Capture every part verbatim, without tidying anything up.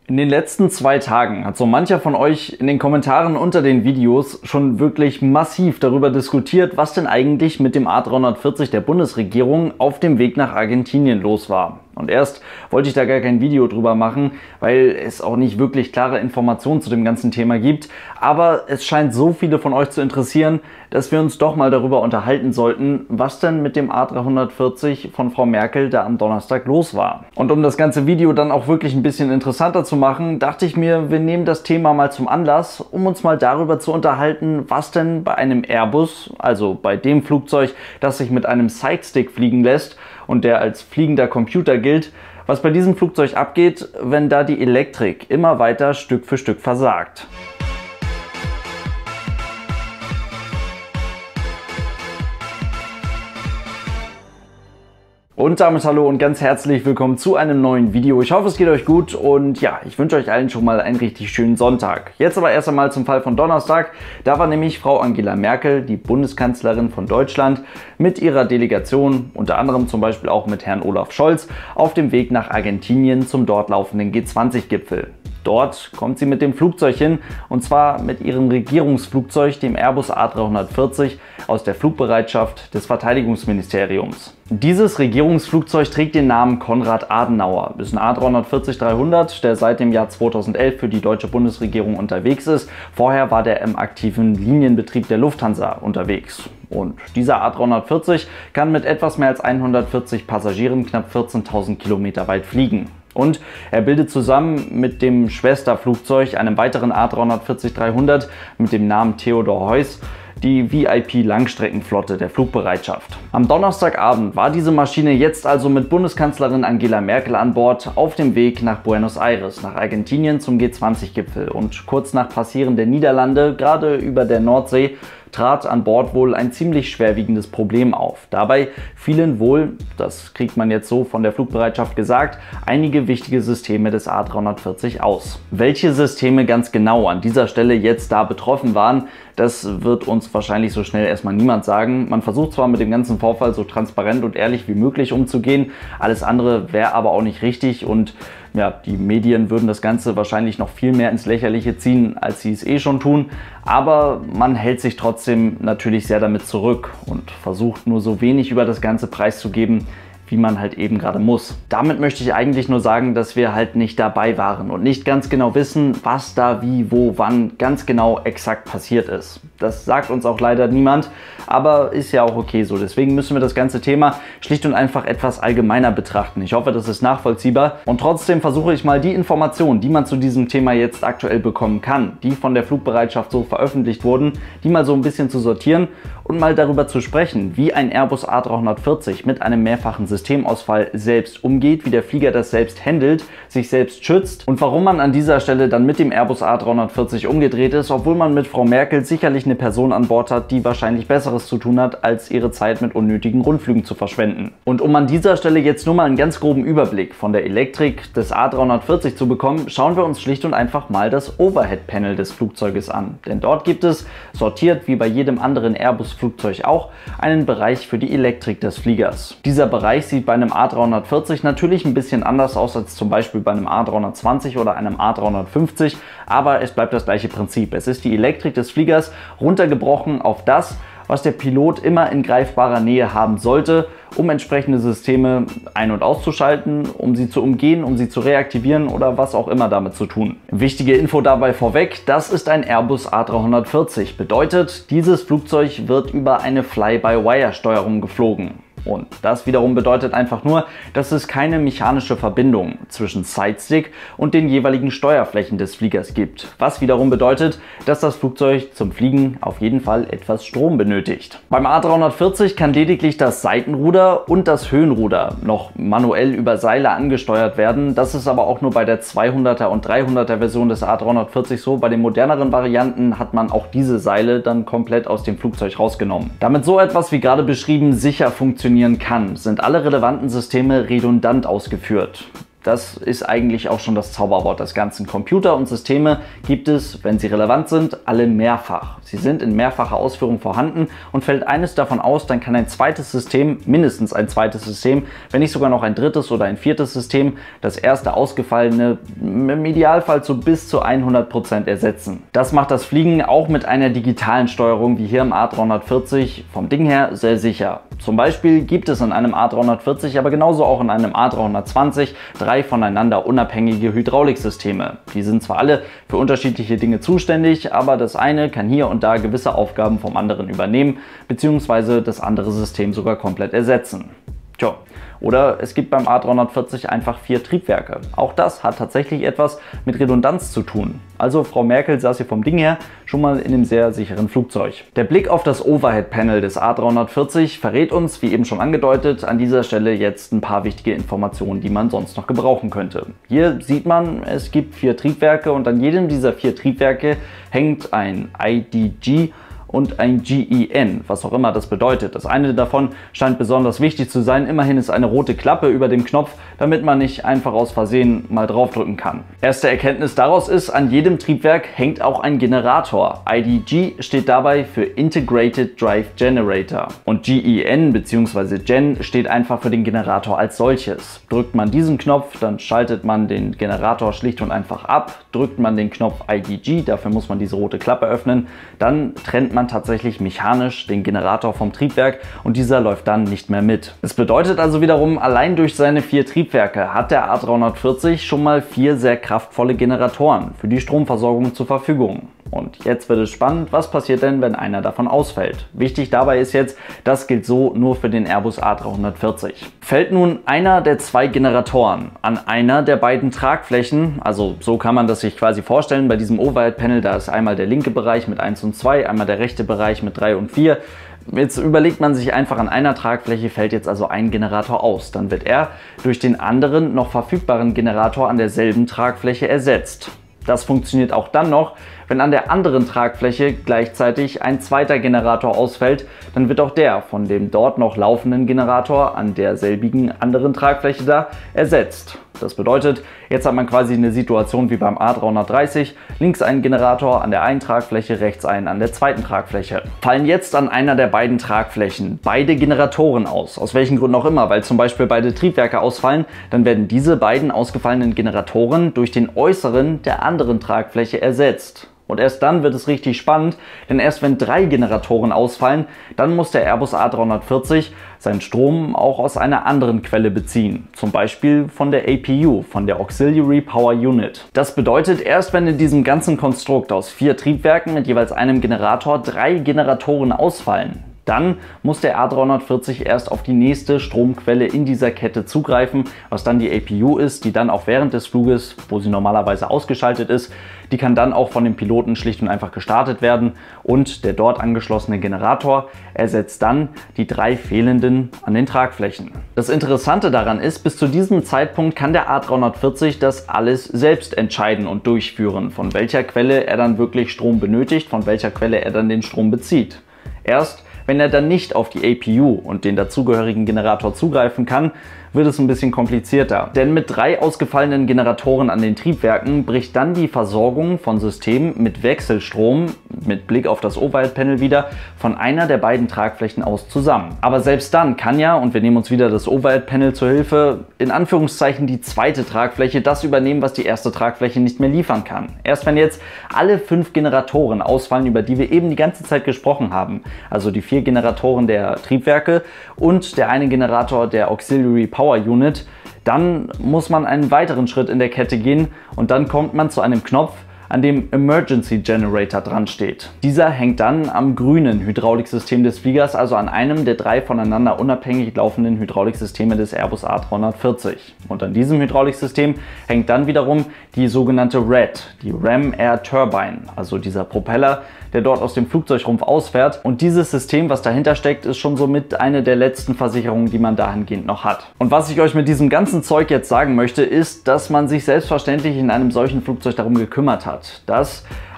In den letzten zwei Tagen hat so mancher von euch in den Kommentaren unter den Videos schon wirklich massiv darüber diskutiert, was denn eigentlich mit dem A dreihundertvierzig der Bundesregierung auf dem Weg nach Argentinien los war. Und erst wollte ich da gar kein Video drüber machen, weil es auch nicht wirklich klare Informationen zu dem ganzen Thema gibt. Aber es scheint so viele von euch zu interessieren, dass wir uns doch mal darüber unterhalten sollten, was denn mit dem A dreihundertvierzig von Frau Merkel da am Donnerstag los war. Und um das ganze Video dann auch wirklich ein bisschen interessanter zu machen, dachte ich mir, wir nehmen das Thema mal zum Anlass, um uns mal darüber zu unterhalten, was denn bei einem Airbus, also bei dem Flugzeug, das sich mit einem Sidestick fliegen lässt und der als fliegender Computer gilt, was bei diesem Flugzeug abgeht, wenn da die Elektrik immer weiter Stück für Stück versagt. Und damit hallo und ganz herzlich willkommen zu einem neuen Video. Ich hoffe, es geht euch gut und ja, ich wünsche euch allen schon mal einen richtig schönen Sonntag. Jetzt aber erst einmal zum Fall von Donnerstag. Da war nämlich Frau Angela Merkel, die Bundeskanzlerin von Deutschland, mit ihrer Delegation, unter anderem zum Beispiel auch mit Herrn Olaf Scholz, auf dem Weg nach Argentinien zum dort laufenden G zwanzig Gipfel. Dort kommt sie mit dem Flugzeug hin, und zwar mit ihrem Regierungsflugzeug, dem Airbus A dreihundertvierzig, aus der Flugbereitschaft des Verteidigungsministeriums. Dieses Regierungsflugzeug trägt den Namen Konrad Adenauer, ist ein A dreihundertvierzig dreihundert, der seit dem Jahr zweitausendelf für die deutsche Bundesregierung unterwegs ist. Vorher war der im aktiven Linienbetrieb der Lufthansa unterwegs. Und dieser A dreihundertvierzig kann mit etwas mehr als hundertvierzig Passagieren knapp vierzehntausend Kilometer weit fliegen. Und er bildet zusammen mit dem Schwesterflugzeug, einem weiteren A dreihundertvierzig dreihundert mit dem Namen Theodor Heuss, die V I P-Langstreckenflotte der Flugbereitschaft. Am Donnerstagabend war diese Maschine jetzt also mit Bundeskanzlerin Angela Merkel an Bord auf dem Weg nach Buenos Aires, nach Argentinien zum G zwanzig Gipfel. Und kurz nach Passieren der Niederlande, gerade über der Nordsee, trat an Bord wohl ein ziemlich schwerwiegendes Problem auf. Dabei fielen wohl, das kriegt man jetzt so von der Flugbereitschaft gesagt, einige wichtige Systeme des A dreihundertvierzig aus. Welche Systeme ganz genau an dieser Stelle jetzt da betroffen waren, das wird uns wahrscheinlich so schnell erstmal niemand sagen. Man versucht zwar mit dem ganzen Vorfall so transparent und ehrlich wie möglich umzugehen, alles andere wäre aber auch nicht richtig, und ja, die Medien würden das Ganze wahrscheinlich noch viel mehr ins Lächerliche ziehen, als sie es eh schon tun. Aber man hält sich trotzdem natürlich sehr damit zurück und versucht nur so wenig über das Ganze preiszugeben, wie man halt eben gerade muss. Damit möchte ich eigentlich nur sagen, dass wir halt nicht dabei waren und nicht ganz genau wissen, was da wie, wo, wann ganz genau exakt passiert ist. Das sagt uns auch leider niemand, aber ist ja auch okay so. Deswegen müssen wir das ganze Thema schlicht und einfach etwas allgemeiner betrachten. Ich hoffe, das ist nachvollziehbar, und trotzdem versuche ich mal die Informationen, die man zu diesem Thema jetzt aktuell bekommen kann, die von der Flugbereitschaft so veröffentlicht wurden, die mal so ein bisschen zu sortieren und mal darüber zu sprechen, wie ein Airbus A dreihundertvierzig mit einem mehrfachen Systemausfall selbst umgeht, wie der Flieger das selbst handelt, sich selbst schützt und warum man an dieser Stelle dann mit dem Airbus A dreihundertvierzig umgedreht ist, obwohl man mit Frau Merkel sicherlich eine Person an Bord hat, die wahrscheinlich Besseres zu tun hat, als ihre Zeit mit unnötigen Rundflügen zu verschwenden. Und um an dieser Stelle jetzt nur mal einen ganz groben Überblick von der Elektrik des A dreihundertvierzig zu bekommen, schauen wir uns schlicht und einfach mal das Overhead-Panel des Flugzeuges an. Denn dort gibt es, sortiert wie bei jedem anderen Airbus-Flugzeug auch, einen Bereich für die Elektrik des Fliegers. Dieser Bereich sieht bei einem A dreihundertvierzig natürlich ein bisschen anders aus als zum Beispiel bei einem A dreihundertzwanzig oder einem A dreihundertfünfzig, aber es bleibt das gleiche Prinzip. Es ist die Elektrik des Fliegers runtergebrochen auf das, was der Pilot immer in greifbarer Nähe haben sollte, um entsprechende Systeme ein- und auszuschalten, um sie zu umgehen, um sie zu reaktivieren oder was auch immer damit zu tun. Wichtige Info dabei vorweg, das ist ein Airbus A dreihundertvierzig. Bedeutet, dieses Flugzeug wird über eine Fly-by-Wire-Steuerung geflogen. Und das wiederum bedeutet einfach nur, dass es keine mechanische Verbindung zwischen Sidestick und den jeweiligen Steuerflächen des Fliegers gibt. Was wiederum bedeutet, dass das Flugzeug zum Fliegen auf jeden Fall etwas Strom benötigt. Beim A dreihundertvierzig kann lediglich das Seitenruder und das Höhenruder noch manuell über Seile angesteuert werden. Das ist aber auch nur bei der zweihunderter und dreihunderter Version des A dreihundertvierzig so. Bei den moderneren Varianten hat man auch diese Seile dann komplett aus dem Flugzeug rausgenommen. Damit so etwas wie gerade beschrieben sicher funktioniert kann, sind alle relevanten Systeme redundant ausgeführt. Das ist eigentlich auch schon das Zauberwort des Ganzen. Computer und Systeme gibt es, wenn sie relevant sind, alle mehrfach. Sie sind in mehrfacher Ausführung vorhanden und fällt eines davon aus, dann kann ein zweites System, mindestens ein zweites System, wenn nicht sogar noch ein drittes oder ein viertes System, das erste ausgefallene im Idealfall zu bis zu hundert Prozent ersetzen. Das macht das Fliegen auch mit einer digitalen Steuerung wie hier im A dreihundertvierzig vom Ding her sehr sicher. Zum Beispiel gibt es in einem A dreihundertvierzig, aber genauso auch in einem A dreihundertzwanzig drei voneinander unabhängige Hydrauliksysteme. Die sind zwar alle für unterschiedliche Dinge zuständig, aber das eine kann hier und da gewisse Aufgaben vom anderen übernehmen, beziehungsweise das andere System sogar komplett ersetzen. Tja. Oder es gibt beim A dreihundertvierzig einfach vier Triebwerke. Auch das hat tatsächlich etwas mit Redundanz zu tun. Also Frau Merkel saß hier vom Ding her schon mal in einem sehr sicheren Flugzeug. Der Blick auf das Overhead-Panel des A dreihundertvierzig verrät uns, wie eben schon angedeutet, an dieser Stelle jetzt ein paar wichtige Informationen, die man sonst noch gebrauchen könnte. Hier sieht man, es gibt vier Triebwerke und an jedem dieser vier Triebwerke hängt ein I D G und ein G E N, was auch immer das bedeutet. Das eine davon scheint besonders wichtig zu sein. Immerhin ist eine rote Klappe über dem Knopf, damit man nicht einfach aus Versehen mal draufdrücken kann. Erste Erkenntnis daraus ist, an jedem Triebwerk hängt auch ein Generator. I D G steht dabei für Integrated Drive Generator und G E N bzw. Gen steht einfach für den Generator als solches. Drückt man diesen Knopf, dann schaltet man den Generator schlicht und einfach ab. Drückt man den Knopf I D G, dafür muss man diese rote Klappe öffnen, dann trennt man man tatsächlich mechanisch den Generator vom Triebwerk und dieser läuft dann nicht mehr mit. Das bedeutet also wiederum, allein durch seine vier Triebwerke hat der A dreihundertvierzig schon mal vier sehr kraftvolle Generatoren für die Stromversorgung zur Verfügung. Und jetzt wird es spannend, was passiert denn, wenn einer davon ausfällt? Wichtig dabei ist jetzt, das gilt so nur für den Airbus A dreihundertvierzig. Fällt nun einer der zwei Generatoren an einer der beiden Tragflächen, also so kann man das sich quasi vorstellen, bei diesem Overhead-Panel, da ist einmal der linke Bereich mit eins und zwei, einmal der rechte Bereich mit drei und vier. Jetzt überlegt man sich einfach, an einer Tragfläche fällt jetzt also ein Generator aus. Dann wird er durch den anderen noch verfügbaren Generator an derselben Tragfläche ersetzt. Das funktioniert auch dann noch, wenn an der anderen Tragfläche gleichzeitig ein zweiter Generator ausfällt, dann wird auch der von dem dort noch laufenden Generator an derselbigen anderen Tragfläche da ersetzt. Das bedeutet, jetzt hat man quasi eine Situation wie beim A dreihundertdreißig, links einen Generator an der einen Tragfläche, rechts einen an der zweiten Tragfläche. Fallen jetzt an einer der beiden Tragflächen beide Generatoren aus, aus welchen Gründen auch immer, weil zum Beispiel beide Triebwerke ausfallen, dann werden diese beiden ausgefallenen Generatoren durch den äußeren der anderen Tragfläche ersetzt. Und erst dann wird es richtig spannend, denn erst wenn drei Generatoren ausfallen, dann muss der Airbus A dreihundertvierzig seinen Strom auch aus einer anderen Quelle beziehen. Zum Beispiel von der A P U, von der Auxiliary Power Unit. Das bedeutet, erst wenn in diesem ganzen Konstrukt aus vier Triebwerken mit jeweils einem Generator drei Generatoren ausfallen, dann muss der A dreihundertvierzig erst auf die nächste Stromquelle in dieser Kette zugreifen, was dann die A P U ist, die dann auch während des Fluges, wo sie normalerweise ausgeschaltet ist, die kann dann auch von dem Piloten schlicht und einfach gestartet werden und der dort angeschlossene Generator ersetzt dann die drei fehlenden an den Tragflächen. Das Interessante daran ist, bis zu diesem Zeitpunkt kann der A dreihundertvierzig das alles selbst entscheiden und durchführen, von welcher Quelle er dann wirklich Strom benötigt, von welcher Quelle er dann den Strom bezieht. Erst wenn er dann nicht auf die A P U und den dazugehörigen Generator zugreifen kann, wird es ein bisschen komplizierter. Denn mit drei ausgefallenen Generatoren an den Triebwerken bricht dann die Versorgung von Systemen mit Wechselstrom, mit Blick auf das Overhead-Panel wieder, von einer der beiden Tragflächen aus zusammen. Aber selbst dann kann ja, und wir nehmen uns wieder das Overhead-Panel zur Hilfe, in Anführungszeichen die zweite Tragfläche das übernehmen, was die erste Tragfläche nicht mehr liefern kann. Erst wenn jetzt alle fünf Generatoren ausfallen, über die wir eben die ganze Zeit gesprochen haben, also die vier Generatoren der Triebwerke und der eine Generator der Auxiliary Power Unit, dann muss man einen weiteren Schritt in der Kette gehen und dann kommt man zu einem Knopf, an dem Emergency Generator dran steht. Dieser hängt dann am grünen Hydrauliksystem des Fliegers, also an einem der drei voneinander unabhängig laufenden Hydrauliksysteme des Airbus A dreihundertvierzig. Und an diesem Hydrauliksystem hängt dann wiederum die sogenannte R A T, die Ram Air Turbine, also dieser Propeller, der dort aus dem Flugzeugrumpf ausfährt. Und dieses System, was dahinter steckt, ist schon somit eine der letzten Versicherungen, die man dahingehend noch hat. Und was ich euch mit diesem ganzen Zeug jetzt sagen möchte, ist, dass man sich selbstverständlich in einem solchen Flugzeug darum gekümmert hat, dass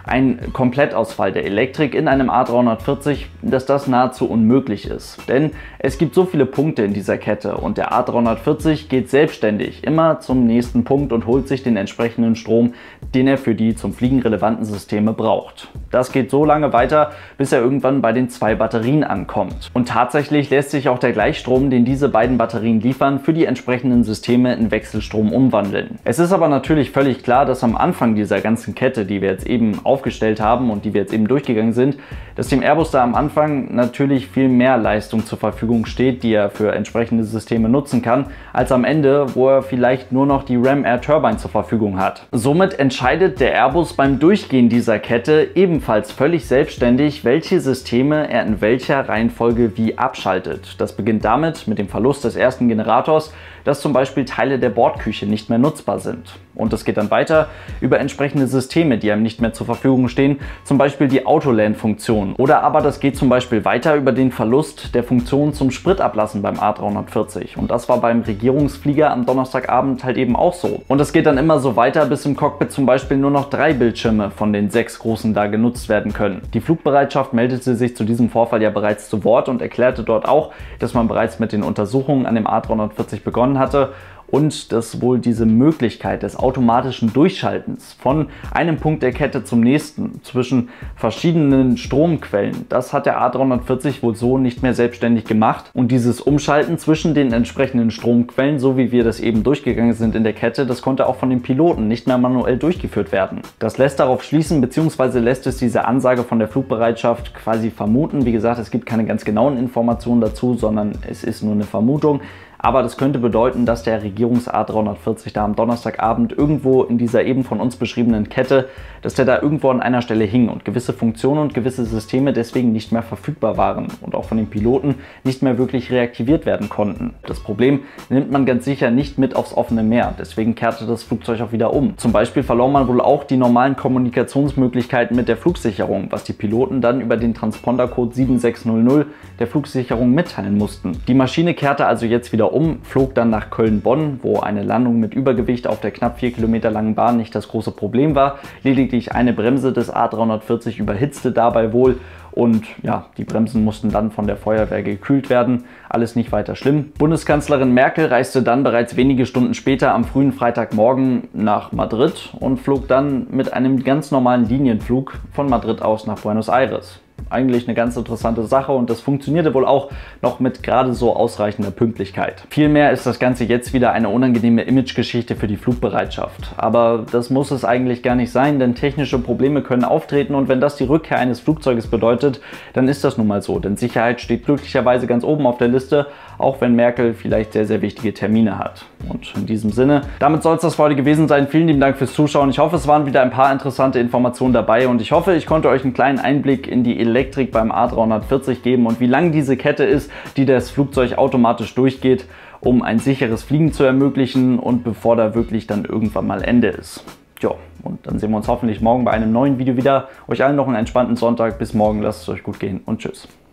ein Komplettausfall der Elektrik in einem A dreihundertvierzig, dass das nahezu unmöglich ist. Denn es gibt so viele Punkte in dieser Kette und der A dreihundertvierzig geht selbstständig immer zum nächsten Punkt und holt sich den entsprechenden Strom, den er für die zum Fliegen relevanten Systeme braucht. Das geht so lange weiter, bis er irgendwann bei den zwei Batterien ankommt. Und tatsächlich lässt sich auch der Gleichstrom, den diese beiden Batterien liefern, für die entsprechenden Systeme in Wechselstrom umwandeln. Es ist aber natürlich völlig klar, dass am Anfang dieser ganzen Kette, die wir jetzt eben aufgestellt haben und die wir jetzt eben durchgegangen sind, dass dem Airbus da am Anfang natürlich viel mehr Leistung zur Verfügung steht, die er für entsprechende Systeme nutzen kann, als am Ende, wo er vielleicht nur noch die Ram Air Turbine zur Verfügung hat. Somit entscheidet der Airbus beim Durchgehen dieser Kette ebenfalls völlig selbstständig, welche Systeme er in welcher Reihenfolge wie abschaltet. Das beginnt damit mit dem Verlust des ersten Generators, dass zum Beispiel Teile der Bordküche nicht mehr nutzbar sind. Und es geht dann weiter über entsprechende Systeme, die einem nicht mehr zur Verfügung stehen, zum Beispiel die Autoland-Funktion. Oder aber das geht zum Beispiel weiter über den Verlust der Funktion zum Spritablassen beim A dreihundertvierzig. Und das war beim Regierungsflieger am Donnerstagabend halt eben auch so. Und es geht dann immer so weiter, bis im Cockpit zum Beispiel nur noch drei Bildschirme von den sechs großen da genutzt werden können. Die Flugbereitschaft meldete sich zu diesem Vorfall ja bereits zu Wort und erklärte dort auch, dass man bereits mit den Untersuchungen an dem A dreihundertvierzig begonnen hatte und dass wohl diese Möglichkeit des automatischen Durchschaltens von einem Punkt der Kette zum nächsten zwischen verschiedenen Stromquellen, das hat der A dreihundertvierzig wohl so nicht mehr selbstständig gemacht. Und dieses Umschalten zwischen den entsprechenden Stromquellen, so wie wir das eben durchgegangen sind in der Kette, das konnte auch von den Piloten nicht mehr manuell durchgeführt werden. Das lässt darauf schließen, beziehungsweise lässt es diese Ansage von der Flugbereitschaft quasi vermuten. Wie gesagt, es gibt keine ganz genauen Informationen dazu, sondern es ist nur eine Vermutung. Aber das könnte bedeuten, dass der Regierungs-A dreihundertvierzig da am Donnerstagabend irgendwo in dieser eben von uns beschriebenen Kette, dass der da irgendwo an einer Stelle hing und gewisse Funktionen und gewisse Systeme deswegen nicht mehr verfügbar waren und auch von den Piloten nicht mehr wirklich reaktiviert werden konnten. Das Problem nimmt man ganz sicher nicht mit aufs offene Meer, deswegen kehrte das Flugzeug auch wieder um. Zum Beispiel verlor man wohl auch die normalen Kommunikationsmöglichkeiten mit der Flugsicherung, was die Piloten dann über den Transpondercode sieben sechs null null der Flugsicherung mitteilen mussten. Die Maschine kehrte also jetzt wieder um, flog dann nach Köln-Bonn, wo eine Landung mit Übergewicht auf der knapp vier Kilometer langen Bahn nicht das große Problem war. Lediglich eine Bremse des A dreihundertvierzig überhitzte dabei wohl und ja, die Bremsen mussten dann von der Feuerwehr gekühlt werden. Alles nicht weiter schlimm. Bundeskanzlerin Merkel reiste dann bereits wenige Stunden später am frühen Freitagmorgen nach Madrid und flog dann mit einem ganz normalen Linienflug von Madrid aus nach Buenos Aires. Eigentlich eine ganz interessante Sache und das funktionierte wohl auch noch mit gerade so ausreichender Pünktlichkeit. Vielmehr ist das Ganze jetzt wieder eine unangenehme Imagegeschichte für die Flugbereitschaft. Aber das muss es eigentlich gar nicht sein, denn technische Probleme können auftreten und wenn das die Rückkehr eines Flugzeuges bedeutet, dann ist das nun mal so. Denn Sicherheit steht glücklicherweise ganz oben auf der Liste, auch wenn Merkel vielleicht sehr, sehr wichtige Termine hat. Und in diesem Sinne, damit soll es das für heute gewesen sein. Vielen lieben Dank fürs Zuschauen. Ich hoffe, es waren wieder ein paar interessante Informationen dabei und ich hoffe, ich konnte euch einen kleinen Einblick in die Elektrik beim A dreihundertvierzig geben und wie lang diese Kette ist, die das Flugzeug automatisch durchgeht, um ein sicheres Fliegen zu ermöglichen und bevor da wirklich dann irgendwann mal Ende ist. Ja, und dann sehen wir uns hoffentlich morgen bei einem neuen Video wieder. Euch allen noch einen entspannten Sonntag. Bis morgen, lasst es euch gut gehen und tschüss.